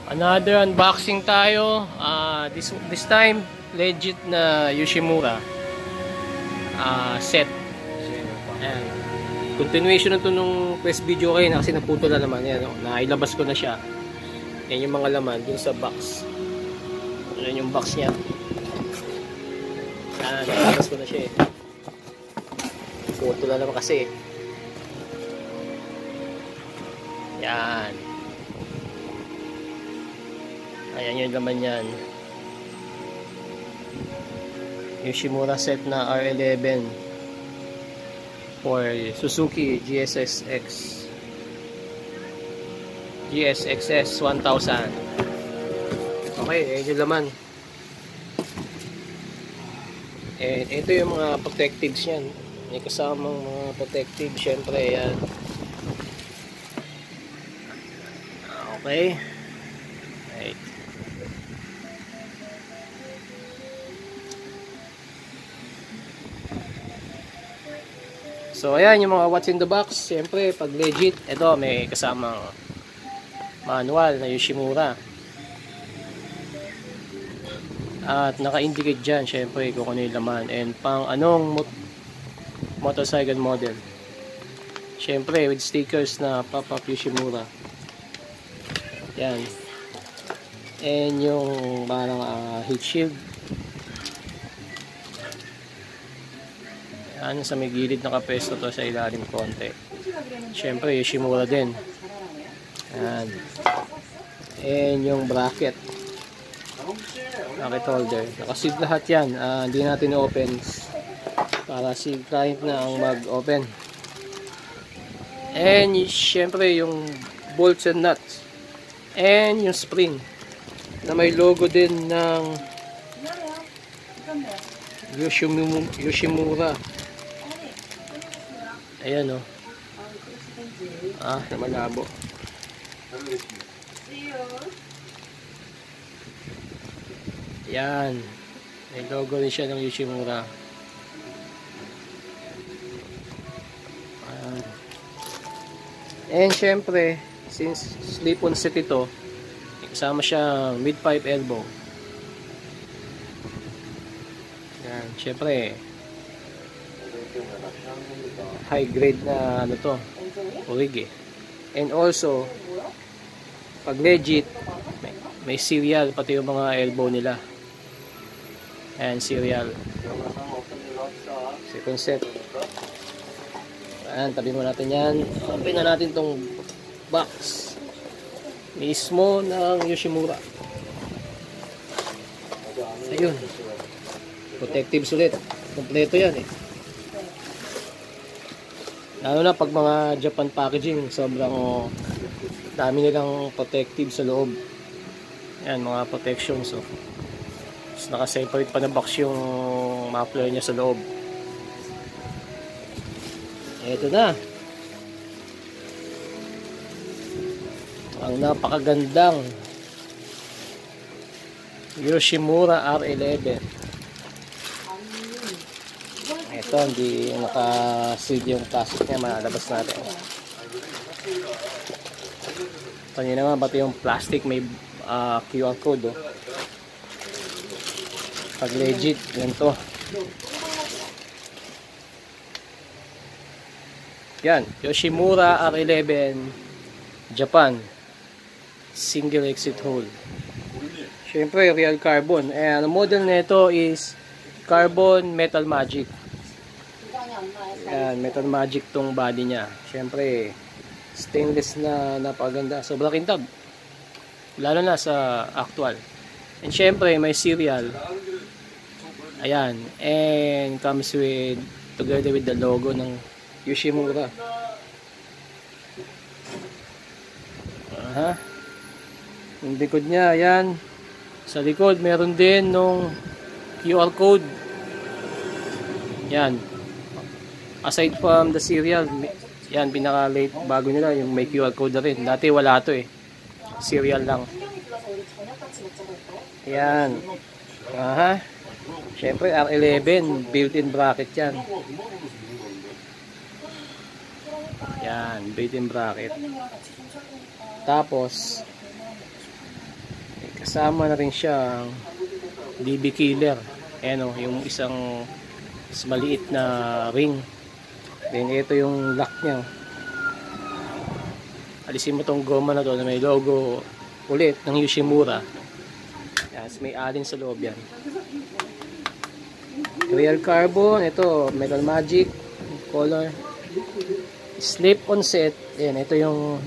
Another unboxing tayo. This time legit na Yoshimura set. Ayan. Continuation na to nung press video kayo na kasi naputo na naman. Ayan, nailabas ko na siya. Yan yung mga laman dun sa box. Yan yung box niya. Ayan, nailabas ko na siya eh. Puto na naman kasi. Yan. Ayan yung laman yan. Yoshimura set na R11 for Suzuki GSX-X GSX-S 1000. Okay, ayan yung laman. And ito yung mga protectives yan. May kasamang mga protective. Syempre, yan. Okay. Right. So ayan yung mga what's in the box. Siyempre pag legit, ito may kasamang manual na Yoshimura. At naka-indicate dyan siyempre kung ano yung laman and pang anong motorcycle model. Siyempre with stickers na pop-up Yoshimura. Yan. And yung parang heat shield. Ano sa may gilid nakapesto to sa ilalim konti. Siyempre Yoshimura din. Ayan. And yung bracket. Bracket holder. Nakaseal lahat yan. Hindi natin open para si client na ang mag-open. And siyempre yung bolts and nuts. And yung spring na may logo din ng Yoshimura. Ayan o. Malabo. Ayan. May logo rin siya ng Yoshimura. Ayan. And syempre, since slip-on set ito, kasama siya mid-pipe elbow. Ayan. Syempre, high grade na ano to, rig eh. And also pag legit may serial pati yung mga elbow nila. And serial second set. Ayan, tabi mo natin yan. Open na natin tong box mismo ng Yoshimura. Ayun, protective ulit, kompleto yan eh. Lalo na pag mga Japan packaging, sobrang dami nilang protective sa loob. Ayan, mga protection. So, naka-separate pa na box yung muffler niya sa loob. Ito na. Ang napakagandang Yoshimura R11. Ito, hindi naka-seed yung plastic niya. Malabas natin. Ito nyo naman, pati yung plastic may QR code. Pag legit, ganito. Yan, Yoshimura R11 Japan. Single exit hole. Siyempre, real carbon. And ang model nito is Carbon Metal Magic. Yan, Metal Magic tong body niya. Siyempre, stainless na napaganda. Sobrang kintab. Lalo na sa actual. And siyempre, may serial. Ayan. And comes with, together with the logo ng Yoshimura. Yung likod niya, ayan. Sa likod, meron din nung QR code. Yan. Aside from the serial, yan, pinaka-late bago nila, yung may QR code na rin. Dati wala to eh. Serial lang. Yan. Siyempre, R11, built-in bracket yan. Yan, built-in bracket. Tapos, Kasama na rin siyang DB killer. Ayan o, yung isang mas maliit na ring. Then ito yung lock niya. Alisin mo tong goma na to na may logo ulit ng Yoshimura. Yes, may alin sa loob yan. Real carbon. Ito, Metal Magic color. Slip-on set. Ayan, ito yung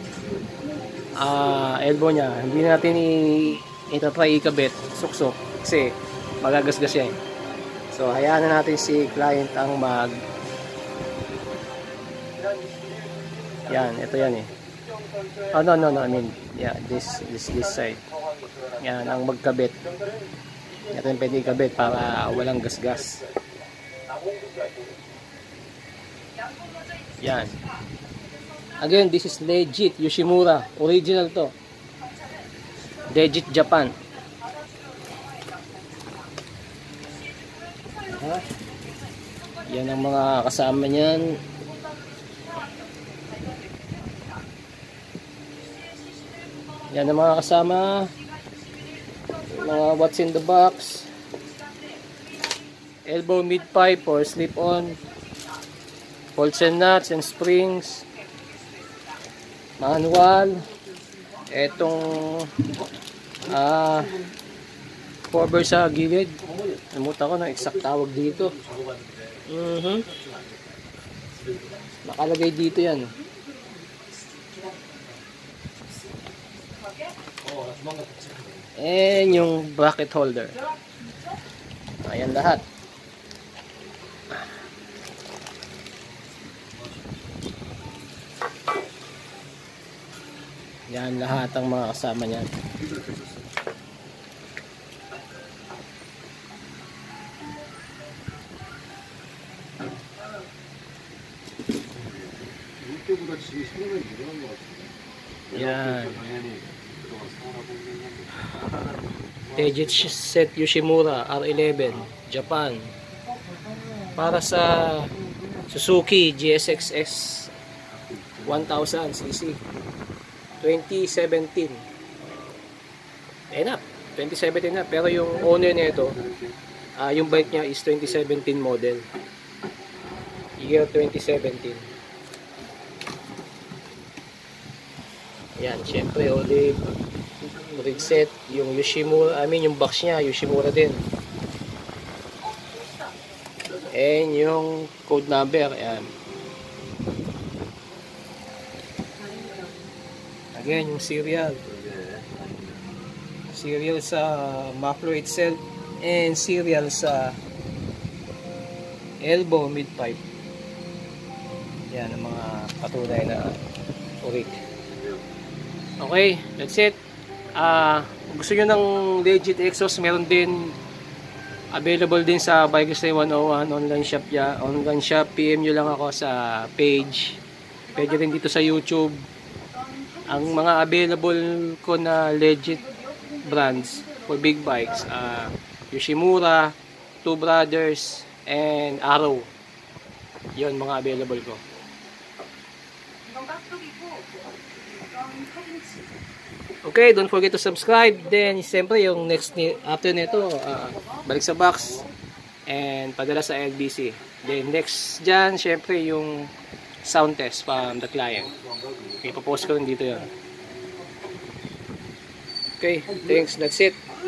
elbow niya. Hindi natin itatry ikabit suksok kasi magagasgas siya. So hayaan na natin si client ang yan, ito yan oh no, I mean yeah, this side yan ang magkabit. Ito yung pwede ikabit para walang gasgas. Yan. Again, this is legit Yoshimura. Original to. Legit Japan. Ha? Yan ang mga kasama niyan. Yan ang mga kasama. Mga what's in the box. Elbow mid pipe or slip on. Bolts and nuts and springs. Manual. Etong cover sa gilid. Namuta ko ng exact tawag dito. Nakalagay dito yan. And yung bracket holder. Ayan lahat. Yan lahat ang mga kasama niyan. Yan. Legit set Yoshimura R11 Japan. Para sa Suzuki GSX-S 1000cc 2017. Na 2017 na, pero yung owner nito yung bike niya is 2017 model, year 2017. Yan, syempre olive rig set, yung Yoshimura, yung box niya Yoshimura din, and yung code number. Ayan. Again, yung serial sa muffler itself and serial sa elbow mid pipe. Yan ang mga patunay na urik. Okay, that's it. Gusto nyo ng legit exhaust, meron din available din sa Bikers Lane 101 online shop ya. Online shop, PM nyo lang ako sa page. Pwede rin dito sa YouTube. Ang mga available ko na legit brands for big bikes, Yoshimura, Two Brothers, and Arrow. Yun mga available ko. Okay, don't forget to subscribe. Then, siyempre, yung next after nito, balik sa box and padala sa LBC. Then, next dyan, siyempre, yung sound test from the client. Ipopost ko rin dito yun. Okay, thanks. That's it.